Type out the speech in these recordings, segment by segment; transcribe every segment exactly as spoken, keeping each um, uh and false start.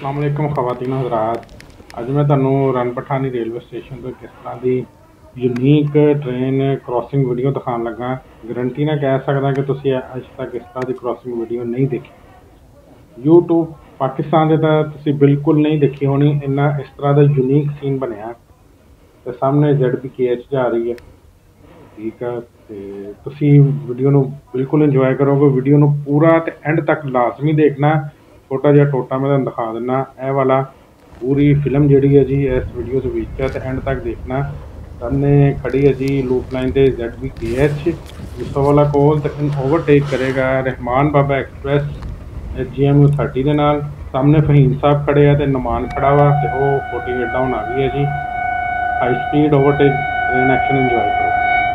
अस्सलाम वालेकुम ख़वातीन हज़रात। अज मैं तुहानू रन पठानी रेलवे स्टेशन तो किस तरह की यूनीक ट्रेन क्रॉसिंग वीडियो दिखाने लगा। गारंटी ना कह सकदा कि तुसीं अज तक इस तरह की क्रॉसिंग वीडियो नहीं देखी। यूट्यूब पाकिस्तान दे तां तुसीं बिल्कुल नहीं देखी होनी। इन्ना इस तरह का यूनीक सीन बनया तो सामने जेड बी के एच जा रही है, ठीक है। तो तुसीं वीडियो नू बिल्कुल इंजॉय करोगे। वीडियो नू पूरा ते एंड तक लाजमी देखना। छोटा जिहा टोटा मैं तुहानू दिखा दिना। यह वाला पूरी फिल्म जिहड़ी है जी इस वीडियो के विच है, तो एंड तक देखना। सामने खड़ी है जी लूप लाइन से Z B K H Yusuf वाला कोल, तो इन ओवरटेक करेगा Rehman Baba express H G M U thirty के नाल। सामने फहीम साहब खड़े हैं तो नुमान खड़ा वा, तो वो फोर्टी एट डाउन आ गई है जी। High speed overtake train action enjoy करो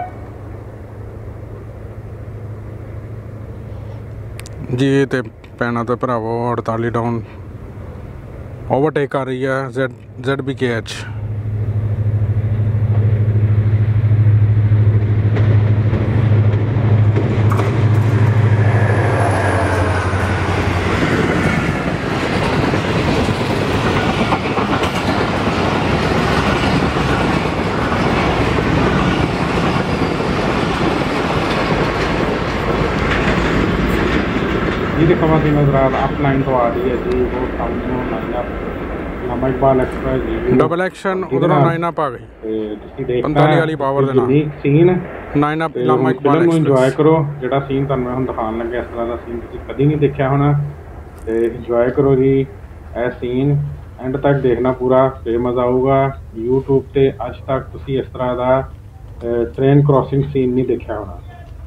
जी। तो भैनों तो भरावो अड़ताली डाउन ओवरटेक कर रही है Z Z B K H. जी ख़वातीन हज़रात अप लाइन तो आ रही है जी। वो सामने line up Allama Iqbal express जी डबल एक्शन उधरों नाइन अप आ गई तुसीं देखना पंताली वाली पावर दे नाल यूनीक सीन। नाइन अप ते लामा हुण इकबाल फिल्म नू एक्सप्रेस। इंजॉय करो। जिहड़ा सीन तुहानू मैं हुण दिखाण लग्या इस तरह का सीन तुसीं कदी नहीं देखा होना। ते इंजॉय करो जी यह सीन एंड तक देखना पूरा, बेमज़ा आऊगा। यूट्यूब ते अज तक तुसीं इस तरह का ट्रेन क्रॉसिंग सीन नहीं देखा होना।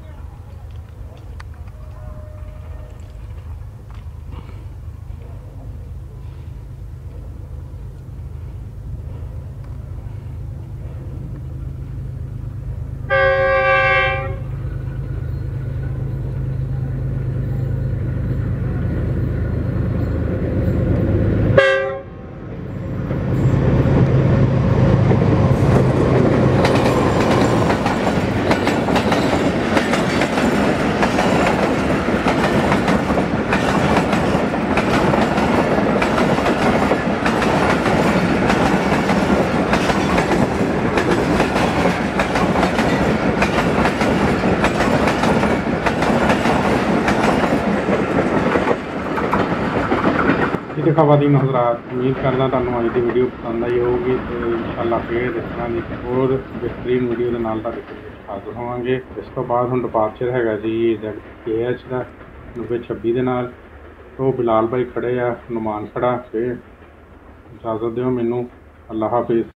ठीक है ख़वातीन हज़रात, उम्मीद करना तुहानू अज की वीडियो पसंद आई होगी। तो इंशाअल्लाह फिर इस तरह की होर बेहतरीन वीडियो के नाल तुहाडे कोल हाज़र होवांगे। इस तो बाद हुण डिपार्चर हैगा जी जेड के एच का नब्बे छब्बी के नाल। तो बिलाल भाई खड़े आ, नुमान खड़ा। फिर इजाज़त दिओ मैनू। अल्लाह हाफिज़।